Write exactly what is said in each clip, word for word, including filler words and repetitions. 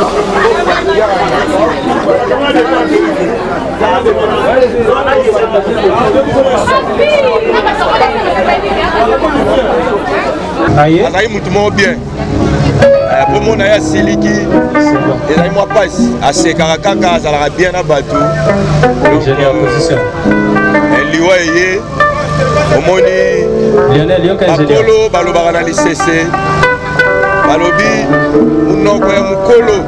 Azaï moutoumou bien. Pour mon aïe Siliki, et aïe moi passe à ces caracas, ça l'a bien abattu. Ingénieur position. Et l'Iwaye, au moni, Lionel, Bakolo, Balobara l'I C C, Balobi, Mounoko, Moukolo,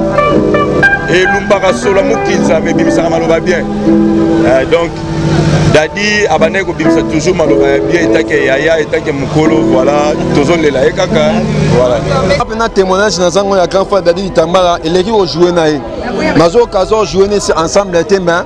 et Lumbara Solo Moukinza, mais Bimsa Maloba bien. Donc, Dadi Abaneko Bimsa toujours Maloba bien, et tant que Yaya, et tant que Moukolo, voilà, tous les laïcs, voilà. Après un témoignage dans un grand frère Dadi Itambara, et l'équipe a joué naï. Mazo Kazo joué ensemble les thèmes.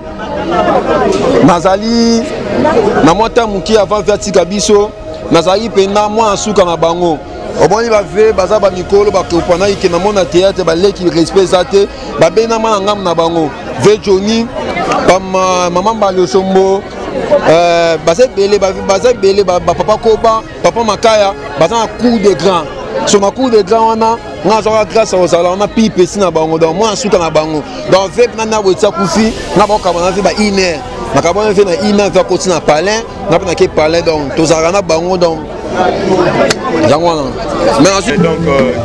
Nazali, Namota Mouki avant Vertika Biso, Nazali Pena, moi en souka na bango. Au moins il va faire Bazaba Mikolo, Bakopana, qui n'a mon théâtre, qui respecte ça, Babena Manangam na bango. Ve Johnny, Maman Balosombo. Euh, Bazé Belé, Bazé Belé, Papa Koba, Papa Makaya, Bazan un coup de grand. Sur un coup de grand, on a, on a grâce aux salons, on a pipé si na bango, donc moi en souka na bango. Donc fait nana wetsa kufi, na ba kabana fait ba iner. Na kabana fait na iner fait continuer na palais, na pas na ke palais donc tous arana bango donc. Jangwana. Mais ensuite donc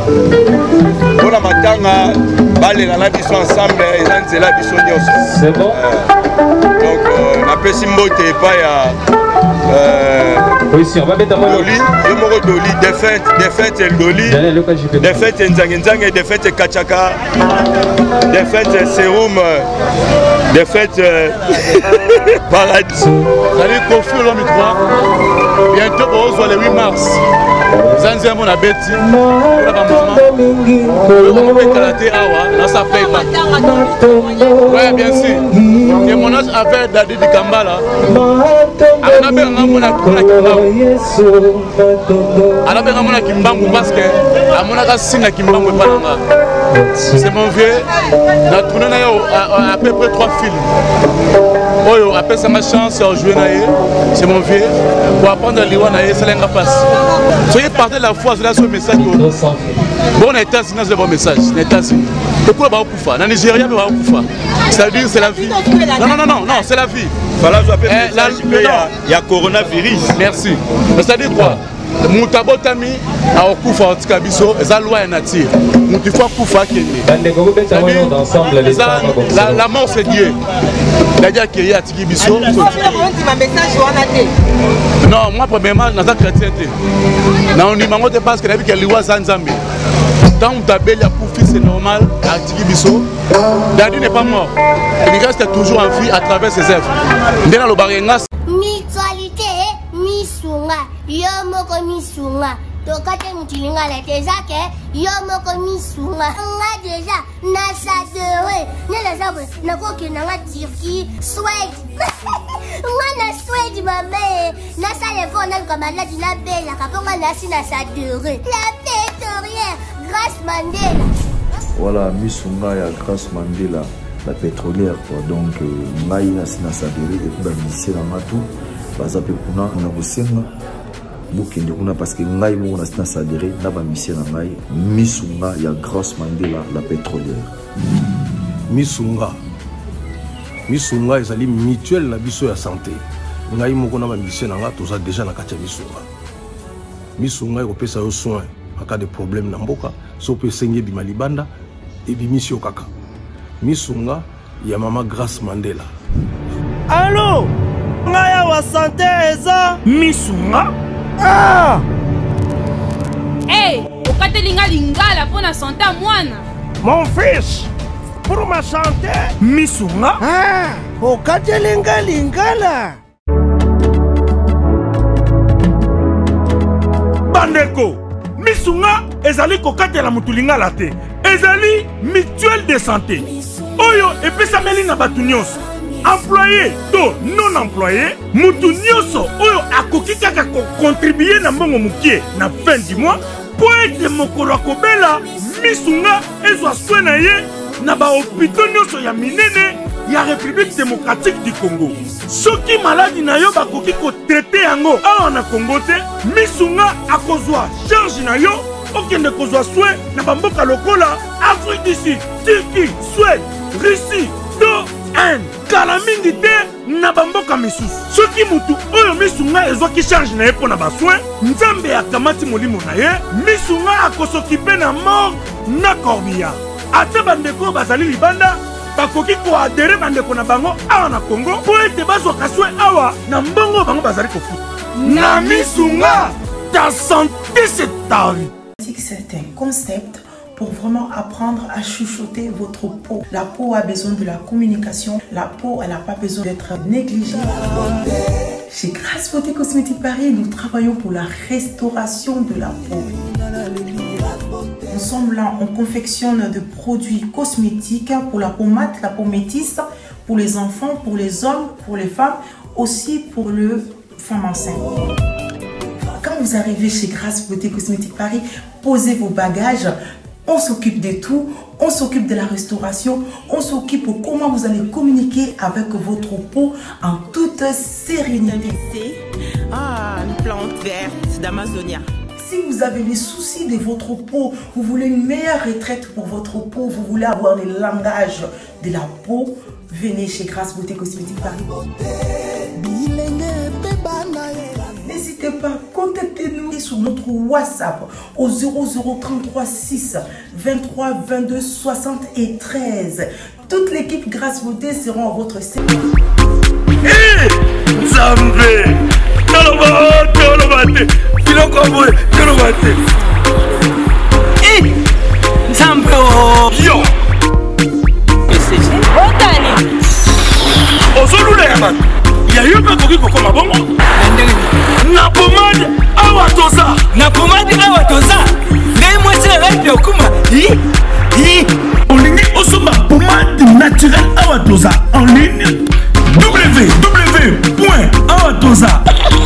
pour la matanga, balé la biso ensemble, ils ont c'est la biso nyos. C'est bon. Donc on appelle Simbote pas ya oui, si on va mettre Doli, le mot Doli, défaite, défaite et Doli, défaite et Nzang et défaite et Kachaka, défaite et Serum, défaite Paradis. Salut Kofi l'homme trois. Bientôt on se voit le huit mars. Zanzia mon abeti, pour la maman. On peut karaté awa, là ça paye pas. Ouais, bien sûr. Et mon âge avec Dadi di Kambala. On a bien mon alors bien mon Kimbangu parce que à mon âge signe Kimbangu pas là. C'est mon vieux. On a tourné à peu près trois films. Oh, après ça ma chance de jouer naïe, c'est mon vieux. Pour apprendre à lire naïe, c'est l'un passe. Soyez parti de la foi, c'est là ce message. Bon, État, c'est un bon message. État, c'est. Pourquoi va au Koufa? Dans Nigeria, va au Koufa. C'est-à-dire, c'est la vie. Non, non, non, non, non, c'est la vie. Voilà, je appelle il y a coronavirus. Merci. C'est-à-dire quoi? Moutabo Tami a Koufa en Tikabiso, et ça loi est nature. Moutifa Koufa qui est né. La mort c'est Dieu. C'est-à-dire qu'il y a Tikabiso. Non, moi premièrement, dans la chrétienté. Dans le numéro de base, il y a des lois Zanzambi. Tant que tu as Koufi, c'est normal, à Tikabiso. Dadi n'est pas mort. Il reste toujours en vie à travers ses œuvres. Dans le Barengas. Mutualité, Misunga, Yomoko Misunga. Tokate mutilinga la tezake, Yomoko Misunga. Nga déjà, Nasa de Nela Zabre, Nakoki Nanga Turquie, Swed. Nga na Swed, ma mère. Nasa les vents, comme la dina belle, Kaponga Nasi Nasa de La pétrolière, grâce Mandela. Voilà, Misunga ya grâce Mandela. La pétrolière quoi. Donc ngai na sina sadere et puis ba lycée na matu baza pe kuna na bosenga bukende kuna parce que ngai mo na sina sadere na ba lycée na ngai Misunga ya grâce Mandela la pétrolière. Misunga Misunga ezali mutuelle na biso ya santé ngai mo na ba lycée na nga toza déjà na kati ya Misunga. Misunga ekopesa yo soin en cas de problème na mboka so pe senye bi malibanda et bi mission kaka. Misunga ya mama Grace Mandela. Allô? Ngaya wa santé eza Misunga? Ah! Hey, okatelinga lingala pour la santé à mwana. Mon fils, pour ma santé Misunga? Ah! Okatelinga lingala. Bandeko, Misunga ezali kokatela mutulingala te. Ezali mutuelle de santé. Oyo epesa meli na batu nyonso. Employé to non employé, mutu nyonso oyo akoki kaka ko contribuer na mbongo mukie na fin du mois pour être mokolo akobela Misunga ezwa soin na ye na ba hôpitaux nyonso ya minene ya République démocratique du Congo. Soki maladi na yo bakoki ko traiter yango awa na Congo te, Misunga akozwa charge na yo okende kozwa soin na bamboka lokola Afrique du Sud, Turquie, Suède, Russie, to Inde. Kala mingi te na bamboka misusu. Soki mutu oyo misunga ezwaki charge na ye mpo na basoin, Nzambe akamati molimo na ye, misunga akosokipe na mort na corbillard. Ate bandeko bazali libanda, bakoki koadere bandeko na bango awa na Congo po ete bazwaka soin awa na mbongo bango bazali kofuta. Na misunga, ta santé c'est ta vie. C'est un concept pour vraiment apprendre à chuchoter votre peau. La peau a besoin de la communication. La peau, elle n'a pas besoin d'être négligée. Chez Grasse Beauté Cosmétique Paris, nous travaillons pour la restauration de la peau. Nous sommes là, on confectionne des produits cosmétiques pour la peau mate, la peau métisse, pour les enfants, pour les hommes, pour les femmes, aussi pour les femmes enceintes. Quand vous arrivez chez Grasse Beauté Cosmétique Paris, posez vos bagages. On s'occupe de tout, on s'occupe de la restauration, on s'occupe de comment vous allez communiquer avec votre peau en toute sérénité. Ah, une plante verte d'Amazonia. Si vous avez les soucis de votre peau, vous voulez une meilleure retraite pour votre peau, vous voulez avoir le langage de la peau, venez chez Grasse Beauté Cosmétique Paris. N'hésitez pas, contactez-nous sur notre WhatsApp au zéro zéro trente-trois six vingt-trois vingt-deux soixante-treize. Toute l'équipe Grasse Beauté sera à votre service. Hé Nzambe Toloba Tolobate Tilokobo Tolobate. Hé Nzambe oh Yo Otani Ozolula yaman ya yoka koki kokoma bongo na pomade awa toza na pomade awa toza ngai mwese radio kuma hi hi olingi osomba pomade naturelle awa toza en ligne w w point awa toza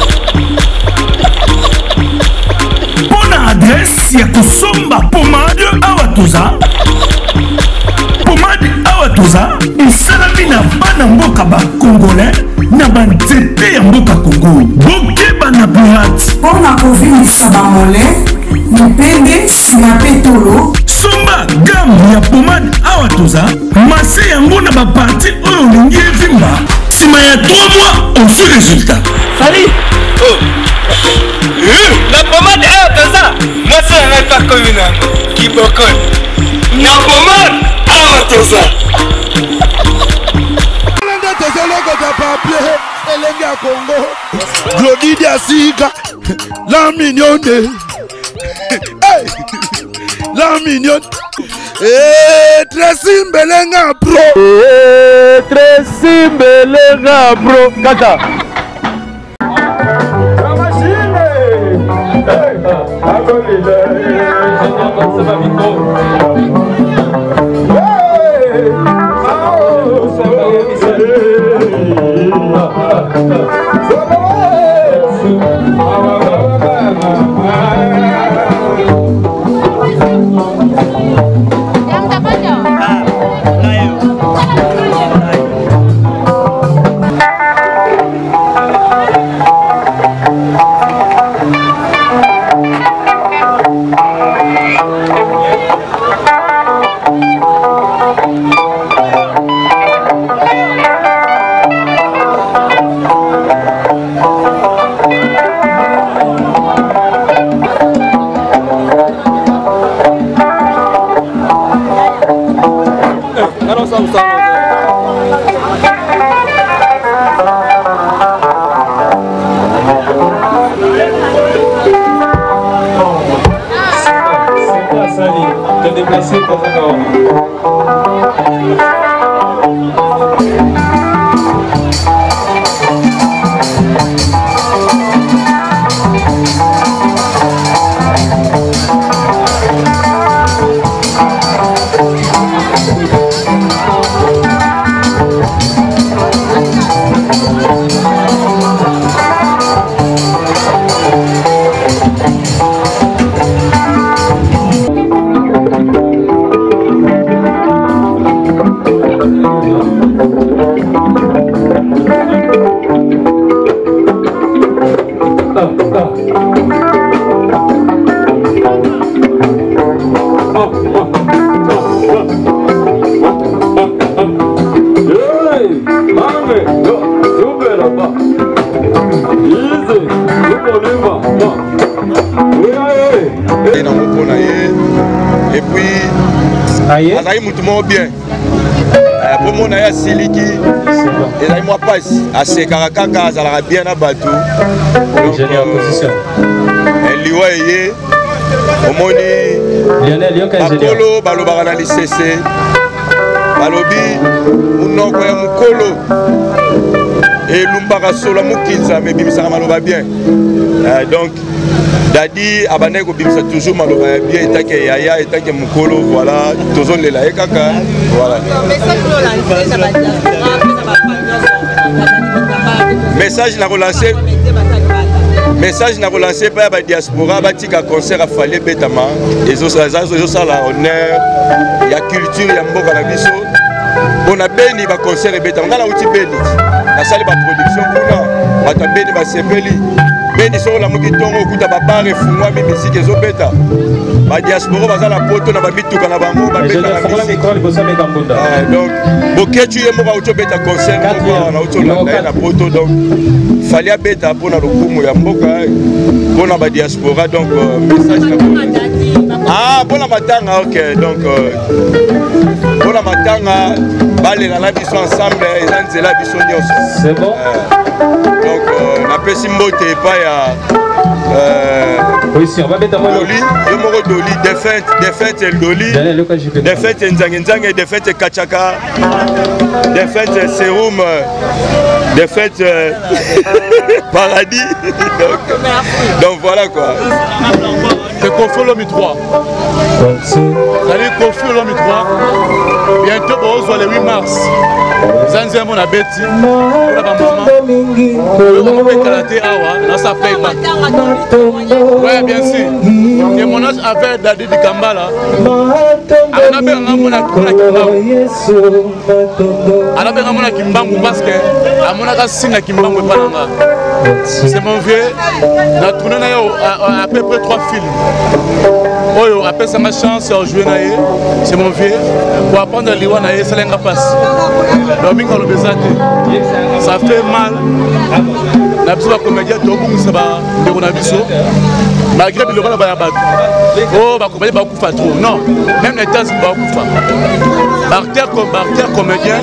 pona adresse ya kosomba pomade awa toza pomade awa toza esalami na bana mboka ba congolais na banzete ya mboka Congo bokeba na pirate Pona kovinisa bamole mipende sima petolo somba gamme ya pomade awa toza mase yango na baparti oyo olingi evimba nsima ya trois mois osu résultat sali oh. na pomade awa toza mwasi yanga epakomi nango kibokoni na pomade awa toza papier elenge ya Congo Glodidi Asika la mignonne hey! La mignonne eh Tracy Mbelenga bro eh Tracy Mbelenga bro kaka la machine hey akolile je ne sais pas micro hey oh ça va déplacer pour encore. Thank you. et dans mon et puis azali mutu moko bien pour mon aya siliki ezali mwa pasi asekaka kaka azalaka bien na bato liwa eye omoni bakolo balobaka na lisese balobi munoko ya mokolo elumbaka solo mokinza me bimisaka maloba bien donc Dadi abane ko bimisa toujours maloba ya bien etake yaya etake mokolo voilà tozolela ye kaka voilà message na relancer message na relancer pa ba diaspora batika concert a fallait betama ezo ezo sala honneur ya culture ya mboka na biso bona beni ba concert betama ngala uti beni na sali ba production kuna bata beni ba sepeli beni so la mukitongo okuta ba bar efungwa mi musique ezo beta ba diaspora bazala poto na ba mituka na bango ba beta na musique donc boketu ye mo ba uto beta concert na uto la na poto donc fallait beta pona lokumu ya mboka pona ba diaspora donc message na ah pona matanga OK donc pona matanga balela na biso ensemble ezanzela biso nyonso c'est bon donc na pesi mbote pa ya oui si on va mettre Doli yo moko Doli défaite défaite el Doli défaite nzange nzange défaite kachaka défaite serum défaite paradis donc, donc voilà quoi c'est Kofi Lomi trois allez Kofi Lomi trois bientôt on le huit mars zanzia mona beti pour ba maman on peut karaté awa na sa paye pas ouais bien sûr et mon âge avec Dadi di Kambala ana be ngamona kuna kimbangu ana be ngamona kimbangu parce que amona ka singa kimbangu pananga c'est mon vieux na tourné na yo à peu près trois films oyo après ça ma chance de jouer na ye c'est mon vieux pour apprendre liwa na ye selenga passe domingo lo bezate ça fait mal na biso ba comédien to bungisa ba ndeko na biso malgré biloko na ba bato oh ba comédien ba kufa trop non même les temps ba kufa Barter comme Barter comédien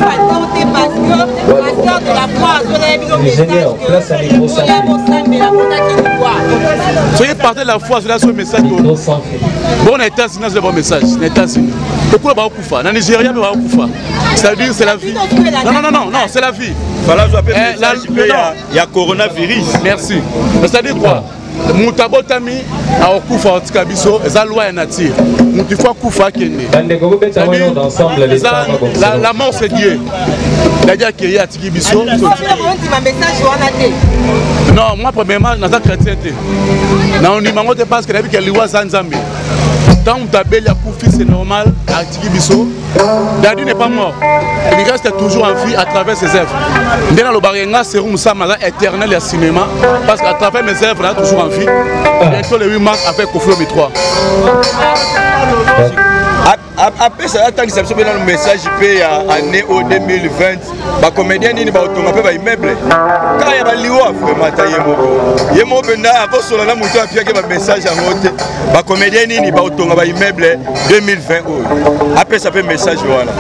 soyez parti de la foi sur ce message bon les États-Unis c'est le bon message les États-Unis pourquoi ba kufa na Nigeria ba kufa c'est-à-dire c'est la vie non non non non non c'est la vie voilà je appelle message il y a coronavirus merci c'est-à-dire quoi Moutabo Tami a okufa otika biso eza loi ya nature mutu fois kufa kende la la mort c'est Dieu d'ailleurs que ya tiki biso non moi premièrement na chrétien te na on mango te parce que la vie que liwa zanzambe tant tabeli ya kufi c'est normal à tiki biso Dadi n'est pas mort il reste toujours en vie à travers ses œuvres ndena lo barenga serum samala éternel ya cinéma parce qu'à travers mes œuvres là toujours en vie bientôt le huit mars avec Kofi Lomi trois après ça attend que ça soit dans le message pe ya année au deux mille vingt ba comédien nini ba otonga pe ba immeuble quand ya ba liwa vraiment ta yemoko yemoko na akosola na mutu apia ke ba message en haute ba comédien nini ba otonga ba immeuble deux mille vingt après ça peut message voilà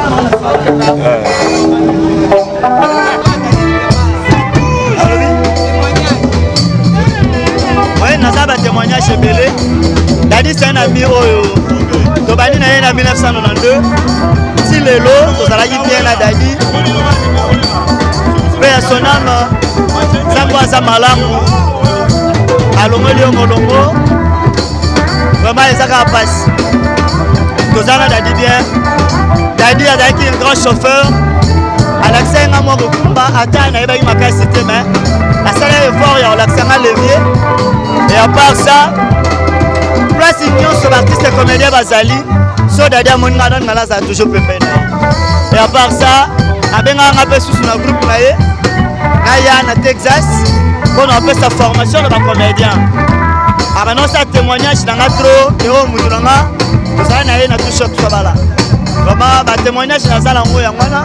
ouais naza ba témoignage belé Dadi c'est un ami oyo tobani na ye na mille neuf cent quatre-vingt-douze si lelo tozalaki bien na Dadi mpe ya son âme nzambo aza malamu alongoli yo molongo vraiment ezaka pasi toza na Dadi bien Dadi azalaki un grand chauffeur alakisa nga mwa kokumba ata nayebaki makasi te mais nasala effort ya kolakisanga levier et à part ça place nyonso baartiste comédien bazali so Dadi amoni nga nani ngala azala toujours pembeni et à part ça abengaka nga mpe susu na groupe na ye naya na Texas mpona apesa formation na bacomédien abanonsa témoignage na nga tro eo mutu na nga tozali na ye na toushop sobala vraiment batémoignage naza nango yango wana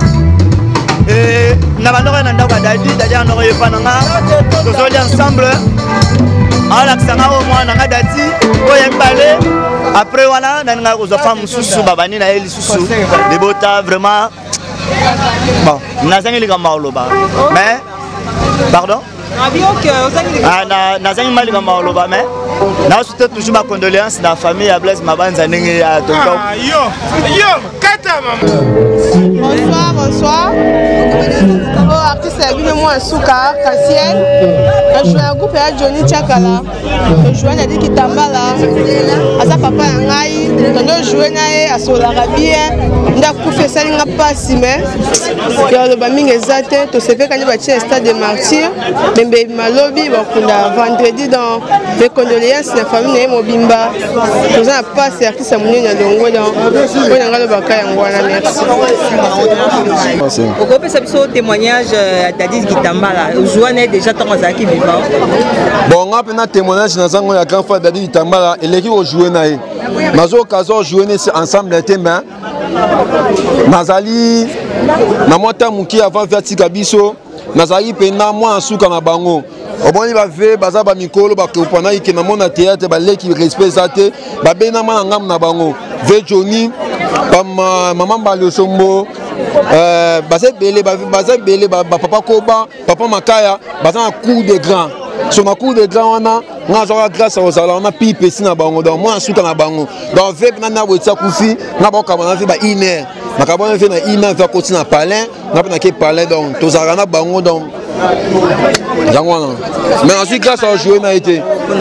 na bandoko na ndako ya Dadi Dadi andoko ye pa na nga tozoli ensemble alakisanga o mwana nga dati oyo mbale après wana naninga kozwa femme mosusu babani na ye lisusu libota vraiment bon nazangi likambo oloba mais pardon nazangi malika maoloba mais naosute toujours ma condoléance na famille ya Blaise Mabanza ndenge ya tonton yo yo kata mama. Bonsoir, bonsoir. Oh, artiste ya bino moi suka arc-en-ciel. Je joue un groupe ya Johnny Chakala. Je joue na Diki Tambala. Asa papa ya ngai, je joue na ye asolara bien. Nda kufa salinga pasi mais ya lo ba mingi ezate to sepe kani ba tia stade de martyr. Bembe malobi ba kunda vendredi dans les condoléances na famille na mobimba. Nous a passé artiste ya munene ndongo dans. Pour ngalo ba kaya ngwana merci. Au groupe, c'est un témoignage à Dadis Kitambala. Jouane est déjà dans Zaki vivant. Bon, on a un témoignage dans la grande fois Dadis Kitambala et l'équipe joué naï. Nazo Kazo joué ensemble les mains. Nazali, Namota Mouki avant Vertika Biso, Nazali Pena moi en souka na bango. Au bon il va faire baza ba mikolo ba kupana iki na mona théâtre ba leki respect zate ba bena ma ngam na bango. Ve Johnny ba maman ba le sombo euh baza belé baza belé ba papa Koba papa Makaya baza un coup de grand sur un coup de grand on a on a grâce aux ala on a pipe si na bango donc moi souka na bango donc ve na na wetsa kufi na ba ka na fe ba iner na ka ba fe na iner va continuer na palais na na ke palais donc to za na bango donc mais ensuite grâce à jouer n'a été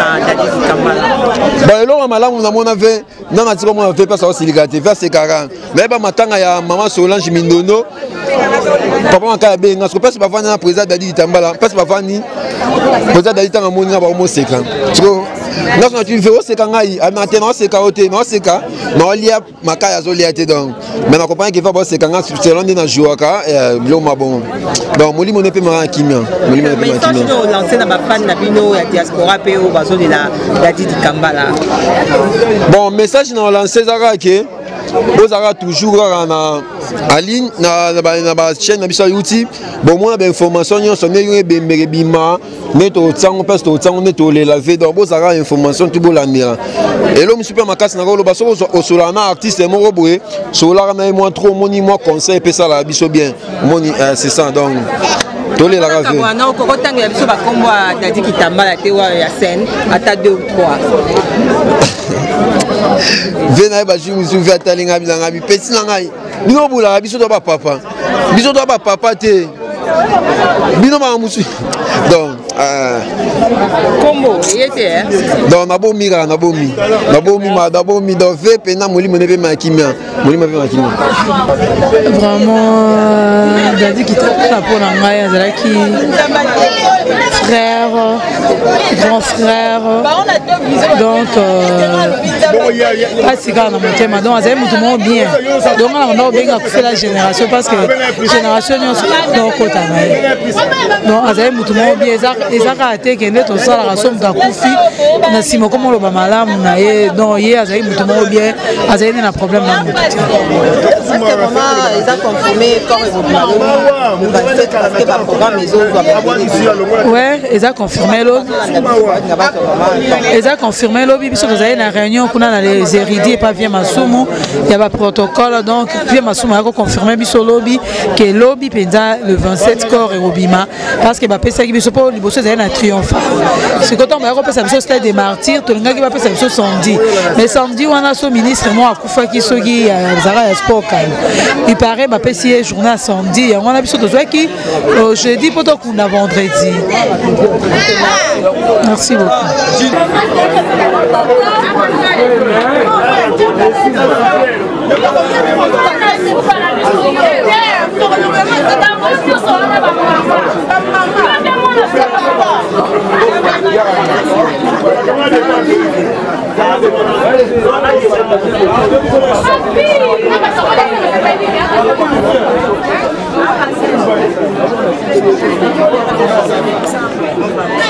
bon et là malamu na mona ve na na tiko mona ve pas ça aussi ligaté vers ces quarante mais ba matanga ya maman Solange Mindono papa Makaya be ngasko parce pas vana président Dadi Tambala parce pas vani président Dadi tanga moni na ba mo seka tiko ngasko tu veux seka ngai a maintenant seka oté non seka non lia Makaya zo lia té donc mais na compagnie qui va ba seka ngasko selon na jouaka lo mabon donc moli moné pe ma kimia moli moné pe ma kimia mais ça lancé na ba fan na bino ya diaspora pe o bazo de la Dadi Kambala. Bon message na lancé zaka ke bozaka toujours na en ligne na na chaîne na biso YouTube bon moi ba information nyonso ne yo bembere bima neto tsango parce to tsango neto le laver donc bozaka information tout bolandira et l'homme super makasi na ko lo baso o solana artiste moko boye solara na moi trop moni moi conseil pe ça la biso bien moni c'est ça donc tolé la rave na ko ko tanga biso ba kombo Dadi Kitambala te wa ya scène ata deux ou trois Vena ba jimu su via linga bilanga bi peti na ngai bino bula biso to ba papa biso to ba papa te bino ma musu donc euh combo yete donc na bo mira na bo mi na bo mi ma na bo mi do ve pena moli mone pe ma kimia moli ma pe ma kimia vraiment Dadi Kitambala pour na ngai azalaki frère grand frère donc asika na motema donc azali mutu moko bien donc na banda obenga kufe la génération parce que génération nyonso naokota na ye donc azali mutu moko bien ezaka te kende tosalaka so mutu akufi na nsima koma oloba malamu na ye donc ye azali mutu moko bien azali nde na problème na mutu te ouais eza confirmé lobi eza confirmé lobi biso tozali na réunion kuna na les érudits pas bien masumu il y a ba protocole donc bien masumu a confirmé biso lobi que lobi penza le vingt-sept corps et obima parce que ba pesa ki biso po liboso ezali na triomphal c'est quand on va repasser biso stade des martyrs to linga ki ba pesa biso samedi mais samedi wana so ministre mo akufa ki soki zara ya sport kan il paraît ba pesi journée samedi yango na biso tozwa ki jeudi poto kuna vendredi. Merci beaucoup. Thank you.